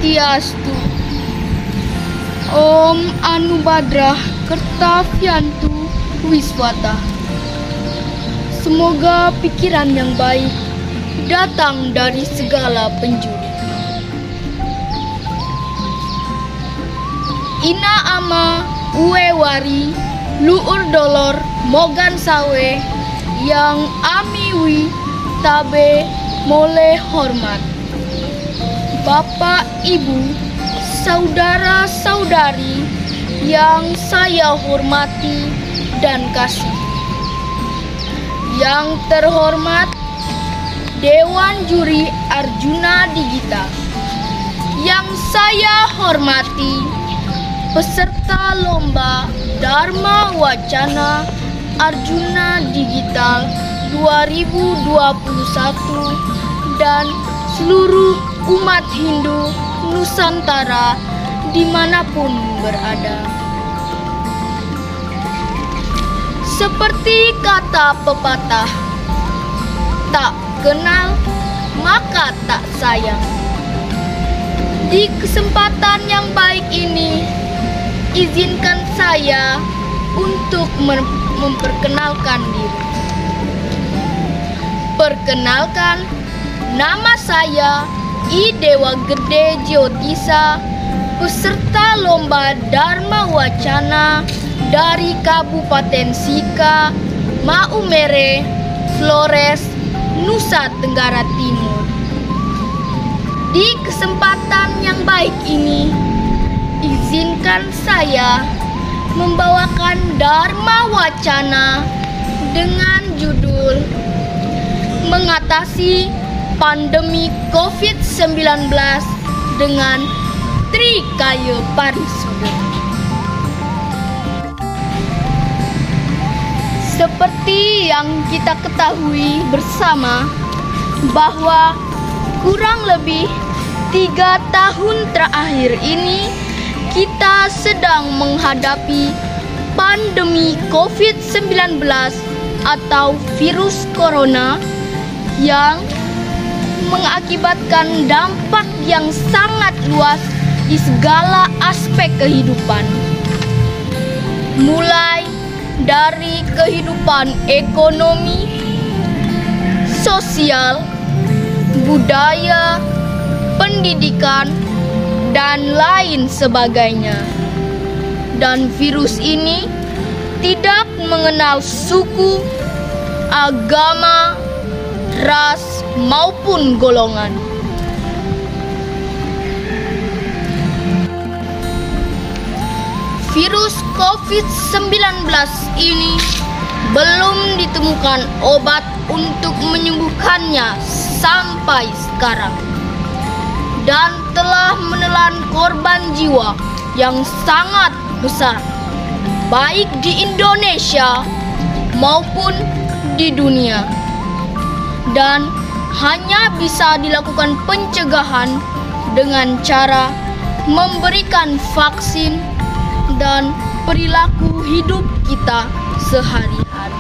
Swastiastu. Om Anubadrah Kertavyantu Wiswata. Semoga pikiran yang baik datang dari segala penjuru. Ina ama uewari luur dolor mogan sawe yang amiwi tabe mole hormat. Bapak, Ibu, saudara-saudari yang saya hormati dan kasih. Yang terhormat Dewan Juri Arjuna Digita. Yang saya hormati peserta lomba Dharma Wacana Arjuna Digital 2021 dan seluruh umat Hindu Nusantara dimanapun berada. Seperti kata pepatah, tak kenal maka tak sayang. Di kesempatan yang baik ini, izinkan saya untuk memperkenalkan diri. Perkenalkan, nama saya I Dewa Gede Jyotisa, peserta lomba Dharma Wacana dari Kabupaten Sika, Maumere, Flores, Nusa Tenggara Timur. Di kesempatan yang baik ini, izinkan saya membawakan Dharma Wacana dengan judul Mengatasi Pandemi COVID-19 dengan Trikaya Parisuda. Seperti yang kita ketahui bersama bahwa kurang lebih 3 tahun terakhir ini kita sedang menghadapi pandemi COVID-19 atau virus corona yang mengakibatkan dampak yang sangat luas di segala aspek kehidupan. Mulai dari kehidupan ekonomi, sosial, budaya, pendidikan, dan lain sebagainya. Dan virus ini tidak mengenal suku, agama, ras, maupun golongan. Virus COVID-19 ini belum ditemukan obat untuk menyembuhkannya sampai sekarang, dan telah menelan korban jiwa yang sangat besar, baik di Indonesia maupun di dunia. Dan hanya bisa dilakukan pencegahan dengan cara memberikan vaksin dan perilaku hidup kita sehari-hari.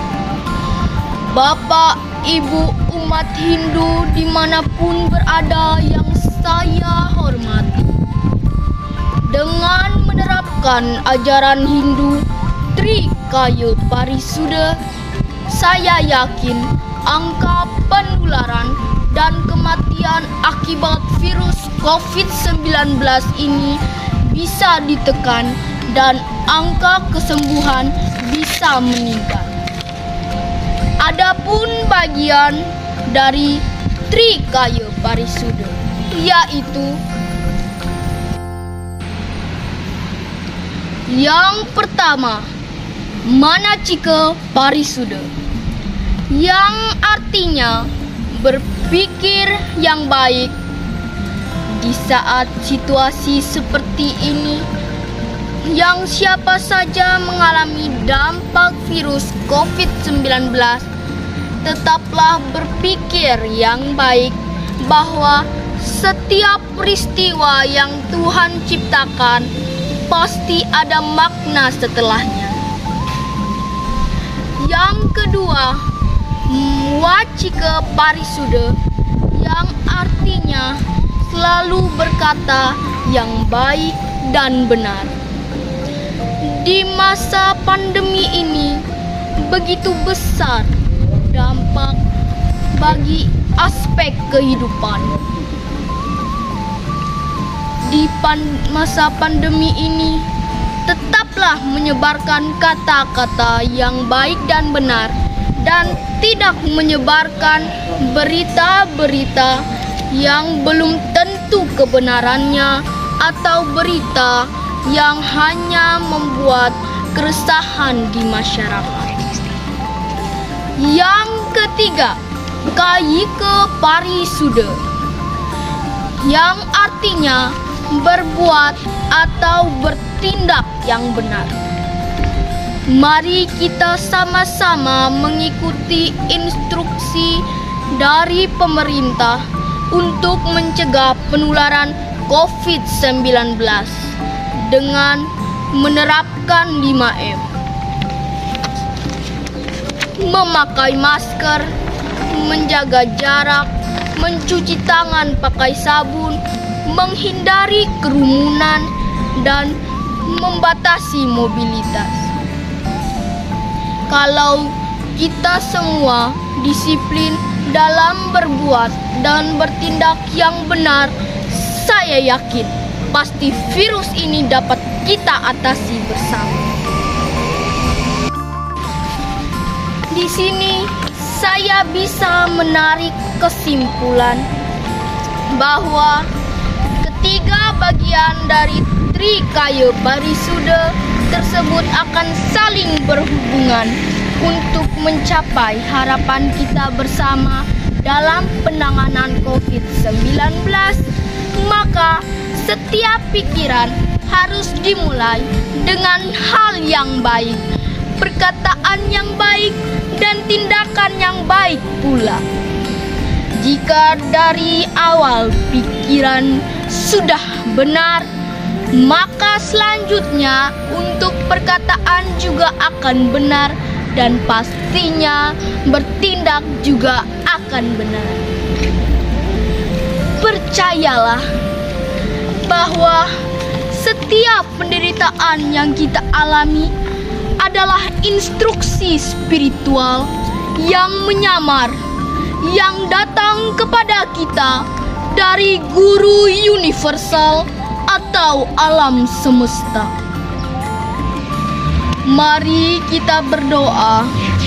Bapak, Ibu, umat Hindu dimanapun berada yang saya hormati, dengan menerapkan ajaran Hindu Trikaya Parisuda, saya yakin angka penularan dan kematian akibat virus COVID-19 ini bisa ditekan dan angka kesembuhan bisa meningkat. Adapun bagian dari Trikaya Parisuda, yaitu yang pertama, Manachika Parisuda, yang artinya berpikir yang baik. Di saat situasi seperti ini, yang siapa saja mengalami dampak virus COVID-19, tetaplah berpikir yang baik bahwa setiap peristiwa yang Tuhan ciptakan pasti ada makna setelahnya. Yang kedua, Wacika Parisuda, yang artinya selalu berkata yang baik dan benar. Di masa pandemi ini begitu besar dampak bagi aspek kehidupan. Di masa pandemi ini, tetaplah menyebarkan kata-kata yang baik dan benar, dan tidak menyebarkan berita-berita yang belum tentu kebenarannya atau berita yang hanya membuat keresahan di masyarakat. Yang ketiga, kayike parisuda, yang artinya berbuat atau bertindak yang benar. Mari kita sama-sama mengikuti instruksi dari pemerintah untuk mencegah penularan COVID-19 dengan menerapkan 5M. Memakai masker, menjaga jarak, mencuci tangan pakai sabun, menghindari kerumunan, dan membatasi mobilitas. Kalau kita semua disiplin dalam berbuat dan bertindak yang benar, saya yakin pasti virus ini dapat kita atasi bersama. Di sini saya bisa menarik kesimpulan bahwa ketiga bagian dari Trikaya Parisuda tersebut akan saling berhubungan untuk mencapai harapan kita bersama dalam penanganan COVID-19. Maka setiap pikiran harus dimulai dengan hal yang baik, perkataan yang baik, dan tindakan yang baik pula. Jika dari awal pikiran sudah benar, maka selanjutnya untuk perkataan juga akan benar, dan pastinya bertindak juga akan benar. Percayalah bahwa setiap penderitaan yang kita alami adalah instruksi spiritual yang menyamar, yang datang kepada kita dari guru universal atau alam semesta. Mari kita berdoa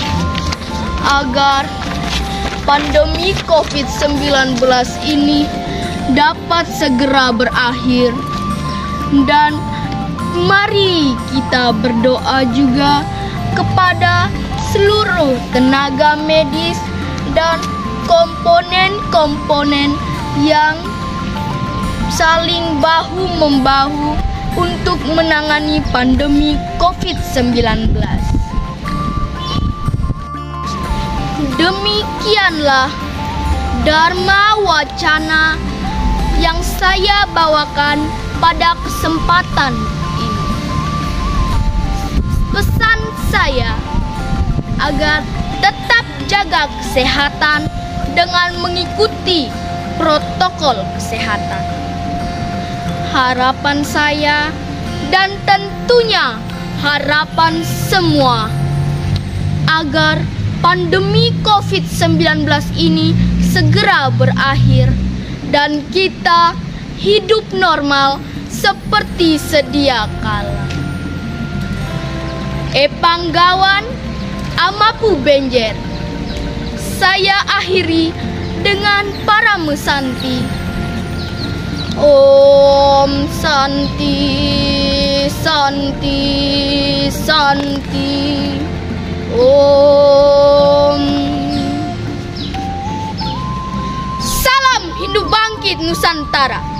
agar pandemi COVID-19 ini dapat segera berakhir, dan mari kita berdoa juga kepada seluruh tenaga medis dan komponen-komponen yang saling bahu-membahu untuk menangani pandemi COVID-19. Demikianlah Dharma Wacana yang saya bawakan pada kesempatan ini. Pesan saya agar tetap jaga kesehatan dengan mengikuti protokol kesehatan. Harapan saya dan tentunya harapan semua agar pandemi COVID-19 ini segera berakhir dan kita hidup normal seperti sedia kala. Epanggawan Amapu Benjer. Saya akhiri dengan para mesanti. Om Santi, Santi, Santi. Om. Salam Hindu Bangkit Nusantara.